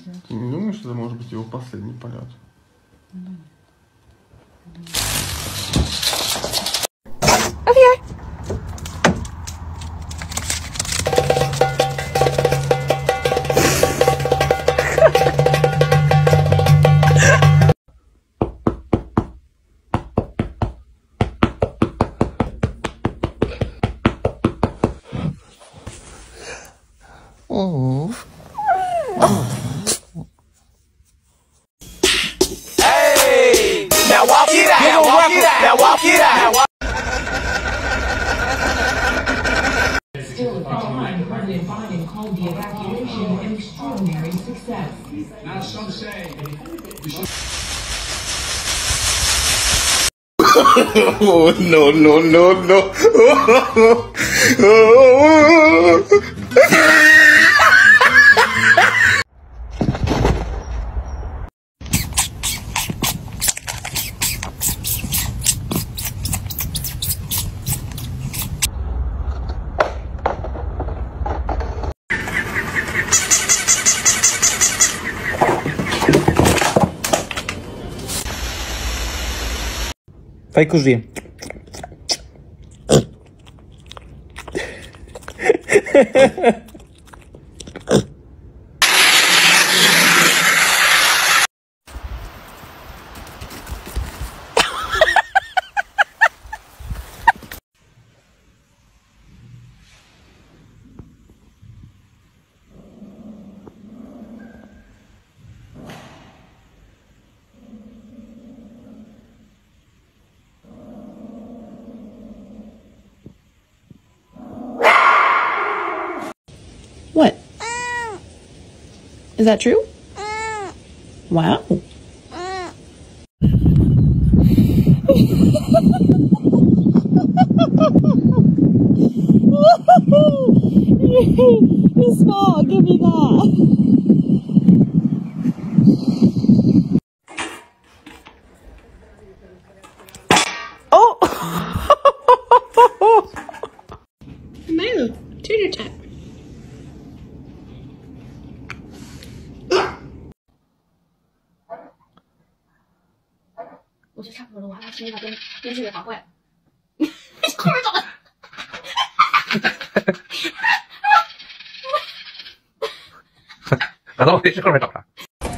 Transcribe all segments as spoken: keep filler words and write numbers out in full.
Ты не думаешь, что это может быть его последний полет? Да. Okay. Oh. Hey! Now walk it out! Now walk it out! Now walk it out! Still a frontline, President Biden called the evacuation an extraordinary success. Now some say we should. Oh, no, no, no, no. Fai così. What? Is that true? Wow. You're smart, give me that. Oh! Milo, tutor time. 我觉得差不多了，我还要去那个编编剧给搞坏了。后面找的。 难道我得去后面找他？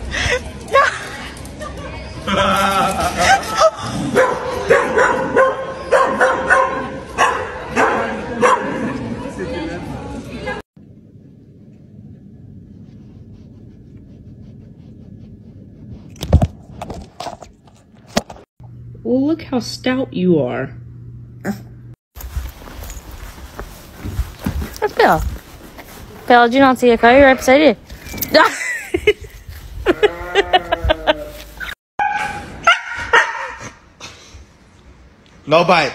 Well, look how stout you are. Where's Bill? Bill, did you not see a car? You're right beside you. No bite.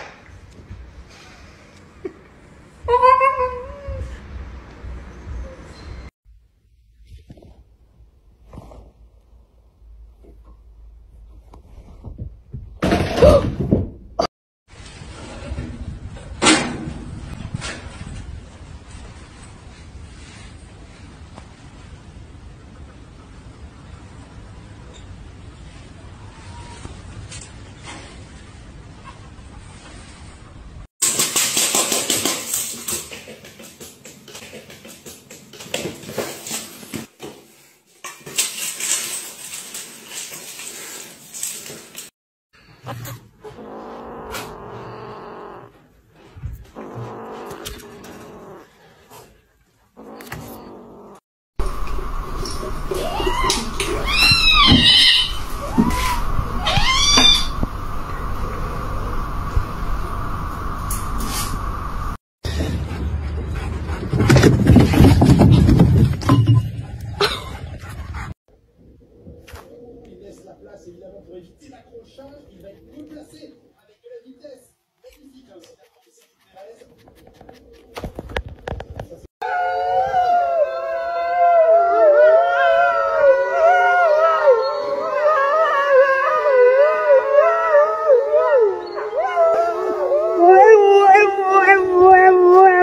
Évidemment, pour éviter l'accrochage, il va être replacé avec de la vitesse. Magnifique, là aussi, la profession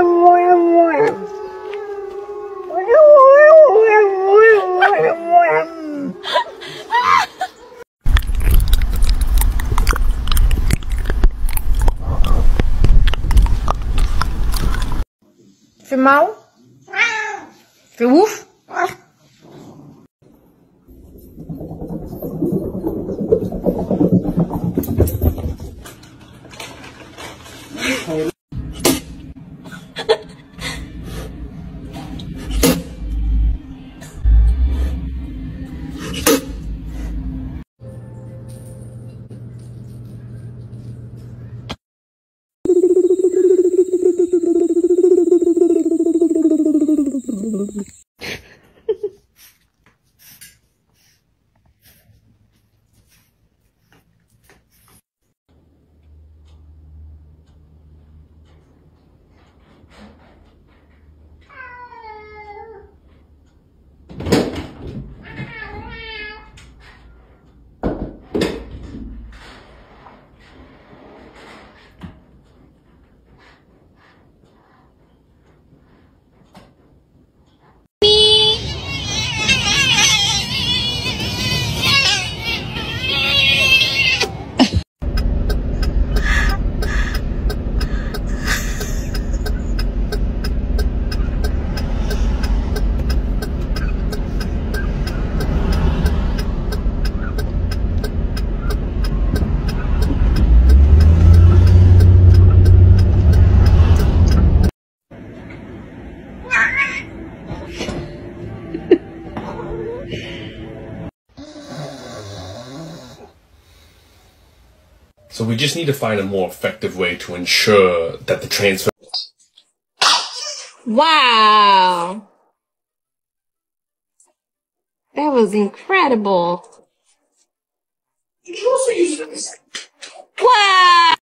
Wow. fait mal? Fait ouf? So we just need to find a more effective way to ensure that the transfer. Wow. That was incredible. Wow.